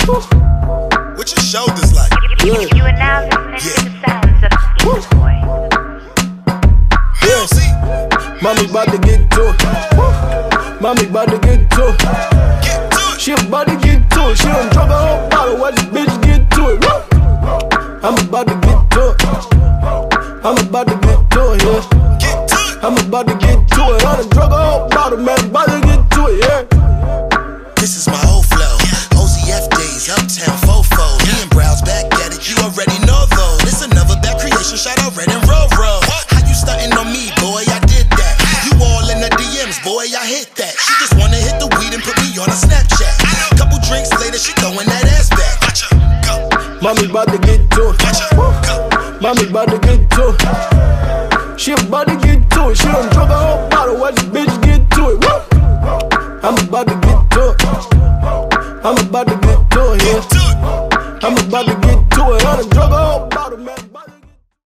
What your shoulders like? You are now listening to the sounds of Beast Boy. Yeah, see? Mommy bout to get to it. Mommy bout to get to it. Get to it. She about to get to it. She done drunk a whole bottle. Watch this bitch get to it. I'm about to get to it. I'm about to get to it, yeah. Get to it. I'm about to get to it. I done drunk a whole bottle, man. About to get to it, yeah. This is my old flow. OZF days, Uptown Fofo. Me and Browse back at it, you already know though. This another bad creation, shout out Red and Roro. How you stunting on me, boy? I did that. You all in the DMs, boy, I hit that. She just wanna hit the weed and put me on a Snapchat. Couple drinks later, she throwing that ass back. Mommy about to get to it. Mommy about to get to it. She about to get to it. She done drunk a whole bottle. Watch this bitch get to it. I'm about to get to it. I'm about to get to it, yeah. I'm about to get to it. I done drunk a